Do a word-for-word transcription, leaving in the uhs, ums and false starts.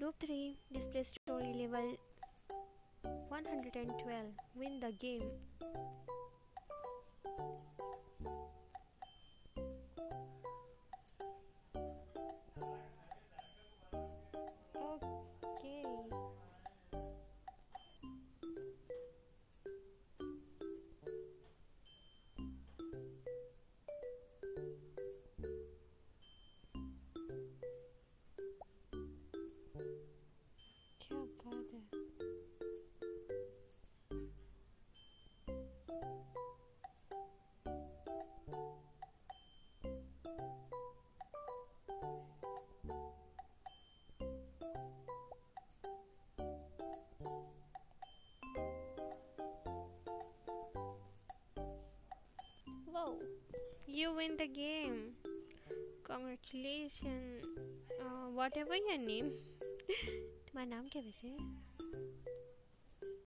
Dop three display story level one hundred twelve. Win the game. Okay. क्या बात है. Wow, you win the game. Congratulations. Uh, whatever your name. तुम्हारा नाम क्या वैसे?